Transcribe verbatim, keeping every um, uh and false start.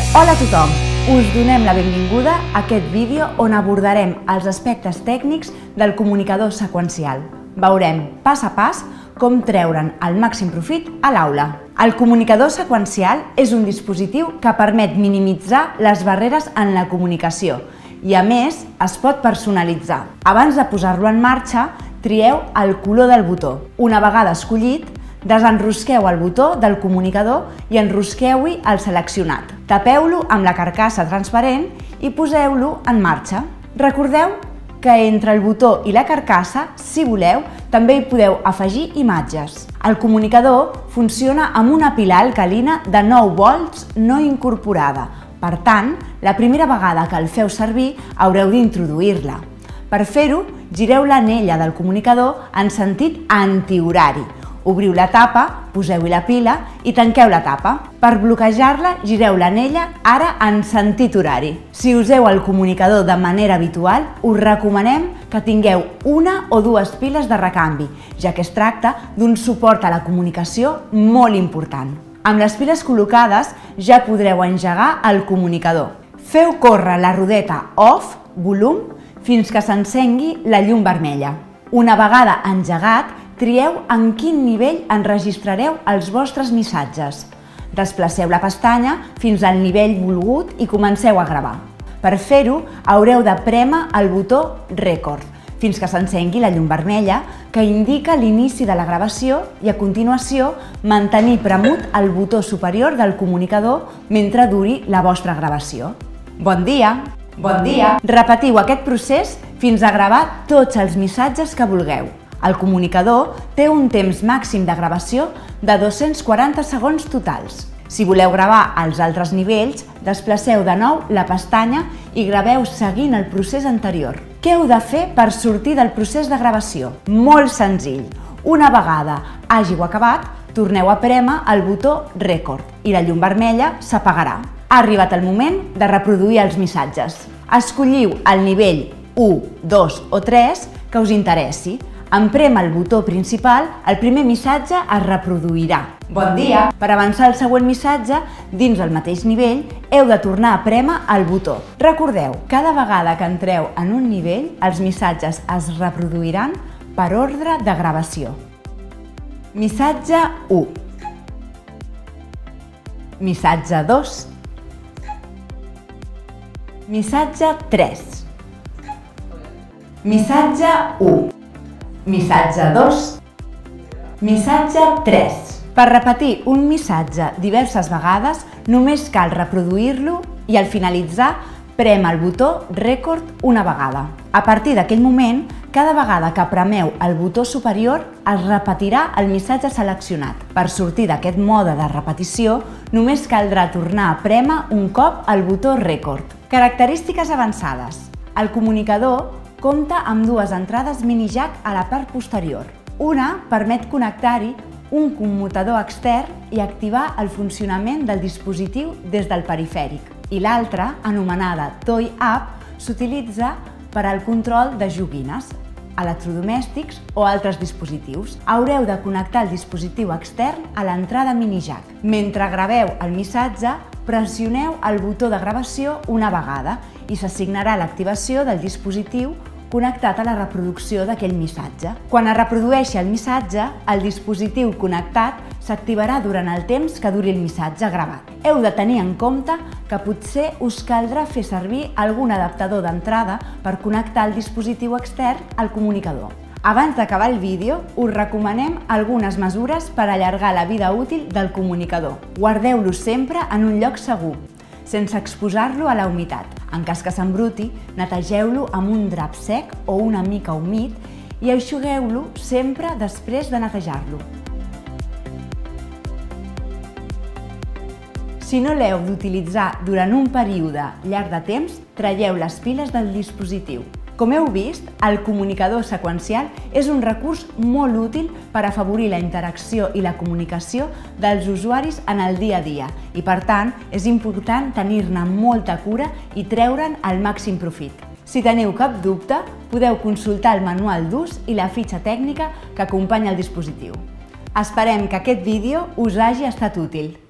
Hola a tothom! Us donem la benvinguda a aquest vídeo on abordarem els aspectes tècnics del comunicador seqüencial. Veurem pas a pas com treure'n el màxim profit a l'aula. El comunicador seqüencial és un dispositiu que permet minimitzar les barreres en la comunicació i, a més, es pot personalitzar. Abans de posar-lo en marxa, trieu el color del botó. Una vegada escollit, desenrosqueu el botó del comunicador i enrosqueu-hi el seleccionat. Tapeu-lo amb la carcassa transparent i poseu-lo en marxa. Recordeu que entre el botó i la carcassa, si voleu, també hi podeu afegir imatges. El comunicador funciona amb una pila alcalina de nou volts no incorporada. Per tant, la primera vegada que el feu servir haureu d'introduir-la. Per fer-ho, gireu l'anella del comunicador en sentit antihorari. Obriu la tapa, poseu-hi la pila i tanqueu la tapa. Per bloquejar-la, gireu l'anella ara en sentit horari. Si useu el comunicador de manera habitual, us recomanem que tingueu una o dues piles de recanvi, ja que es tracta d'un suport a la comunicació molt important. Amb les piles col·locades ja podreu engegar el comunicador. Feu córrer la rodeta off, volum, fins que s'encengui la llum vermella. Una vegada engegat, trieu en quin nivell enregistrareu els vostres missatges. Desplaceu la pestanya fins al nivell volgut i comenceu a gravar. Per fer-ho, haureu de prémer el botó Record fins que s'encengui la llum vermella, que indica l'inici de la gravació, i a continuació mantenir premut el botó superior del comunicador mentre duri la vostra gravació. Bon dia! Bon dia! Repetiu aquest procés fins a gravar tots els missatges que vulgueu. El comunicador té un temps màxim de gravació de dos-cents quaranta segons totals. Si voleu gravar als altres nivells, desplaceu de nou la pestanya i graveu seguint el procés anterior. Què heu de fer per sortir del procés de gravació? Molt senzill. Una vegada hàgiu acabat, torneu a prémer el botó Record i la llum vermella s'apagarà. Ha arribat el moment de reproduir els missatges. Escolliu el nivell u, dos o tres que us interessi. En prémer el botó principal, el primer missatge es reproduirà. Bon dia! Per avançar al següent missatge, dins el mateix nivell, heu de tornar a prémer el botó. Recordeu, cada vegada que entreu en un nivell, els missatges es reproduiran per ordre de gravació. Missatge u. Missatge dos. Missatge tres. Missatge u. Missatge dos. Missatge tres. Per repetir un missatge diverses vegades, només cal reproduir-lo i al finalitzar, prémer el botó Record una vegada. A partir d'aquell moment, cada vegada que premeu el botó superior, es repetirà el missatge seleccionat. Per sortir d'aquest mode de repetició, només caldrà tornar a prémer un cop el botó Record. Característiques avançades. El comunicador compta amb dues entrades mini jack a la part posterior. Una permet connectar-hi un commutador extern i activar el funcionament del dispositiu des del perifèric. I l'altra, anomenada Toy App, s'utilitza per al control de joguines, electrodomèstics o altres dispositius. Haureu de connectar el dispositiu extern a l'entrada mini jack. Mentre graveu el missatge, pressioneu el botó de gravació una vegada i s'assignarà l'activació del dispositiu connectat a la reproducció d'aquell missatge. Quan es reprodueixi el missatge, el dispositiu connectat s'activarà durant el temps que duri el missatge gravat. Heu de tenir en compte que potser us caldrà fer servir algun adaptador d'entrada per connectar el dispositiu extern al comunicador. Abans d'acabar el vídeo, us recomanem algunes mesures per allargar la vida útil del comunicador. Guardeu-lo sempre en un lloc segur, sense exposar-lo a la humitat. En cas que s'embruti, netegeu-lo amb un drap sec o una mica humit i eixugueu-lo sempre després de netejar-lo. Si no l'heu d'utilitzar durant un període llarg de temps, traieu les piles del dispositiu. Com heu vist, el comunicador seqüencial és un recurs molt útil per afavorir la interacció i la comunicació dels usuaris en el dia a dia i, per tant, és important tenir-ne molta cura i treure'n el màxim profit. Si teniu cap dubte, podeu consultar el manual d'ús i la fitxa tècnica que acompanya el dispositiu. Esperem que aquest vídeo us hagi estat útil.